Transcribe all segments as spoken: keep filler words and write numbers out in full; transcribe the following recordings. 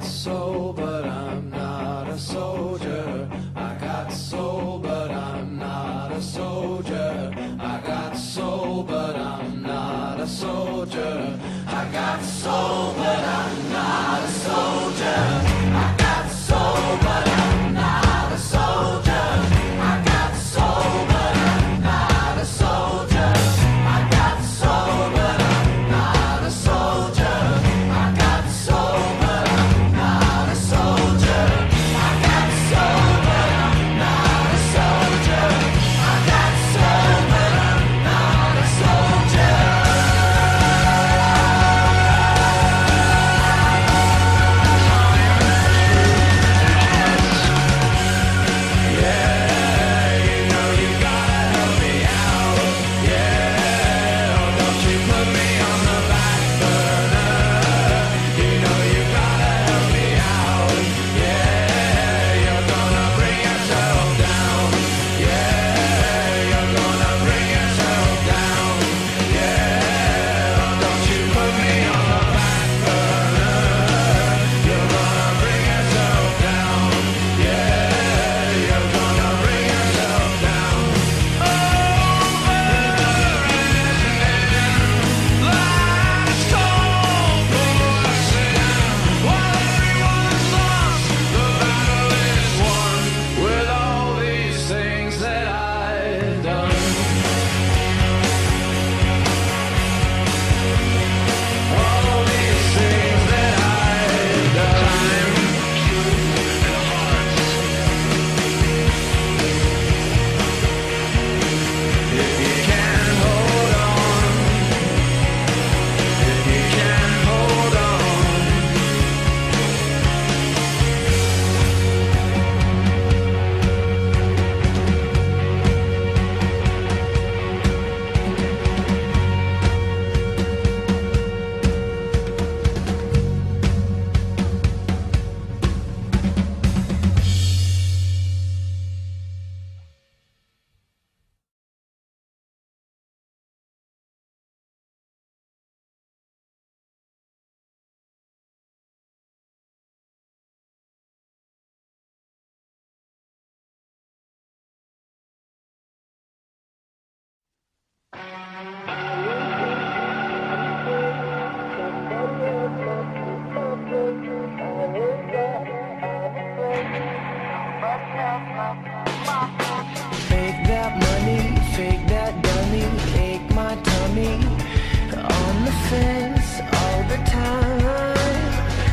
got soul, but I'm not a soldier. I got soul, but I'm not a soldier. I got soul, but I'm not a soldier. I got soul, but I'm not a soldier. I got soul, but I'm not a soldier. I got soul, but I'm not a soldier. I got soul, but I'm not a soldier. I got soul, but I'm not a soldier. I got soul, but I'm not a soldier. I got soul, but I'm not a soldier. Fake that money, fake that dummy, ache my tummy, on the fence all the time.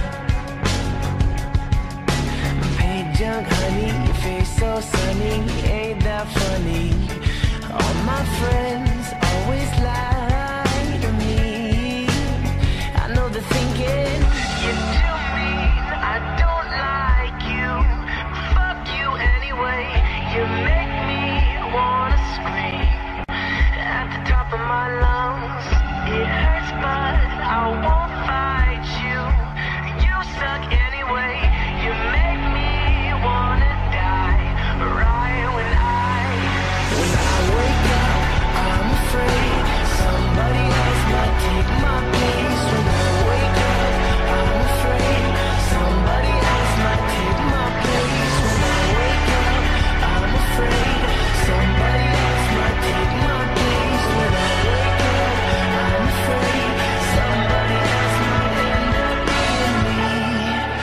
Paid junk honey, your face so sunny, ain't that funny? All my friends always lie to me. I know they're thinking, you're too mean, I don't like you. Fuck you anyway, you make me wanna scream at the top of my lungs. It hurts but I won't fight you. You suck anyway, you make me wanna die. Right when I, when I wake up, I'm afraid somebody else might take my place. When I wake up, I'm afraid somebody else might take my place. When I wake up, I'm afraid somebody else might take my place. When I wake up, I'm afraid somebody else might end up being me.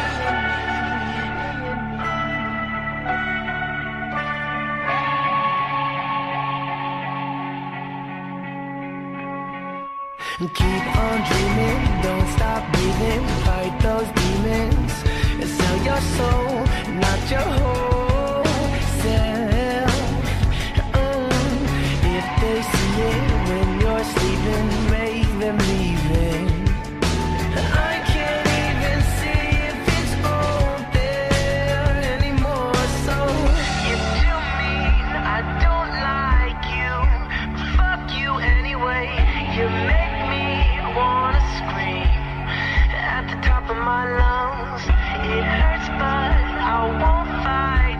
Keep on dreaming, don't stop breathing, fight those demons, and sell your soul, not your whole self. Mm. If they see it when you're sleeping, make them leave it. I can't even see if it's all there anymore. So you're too mean, I don't like you. Fuck you anyway, you make me wanna scream at the top of my lungs. It hurts but I won't fight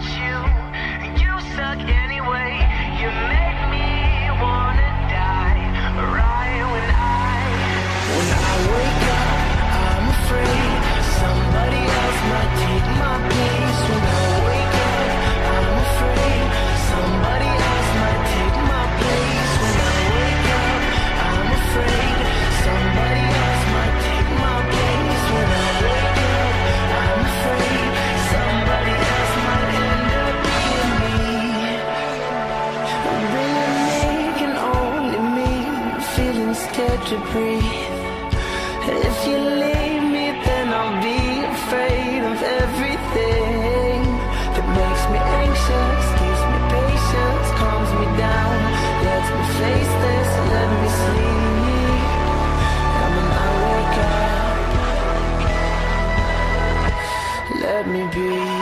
let you breathe. If you leave me, then I'll be afraid of everything that makes me anxious, gives me patience, calms me down, lets me face this, let me sleep. And when I wake up, let me breathe.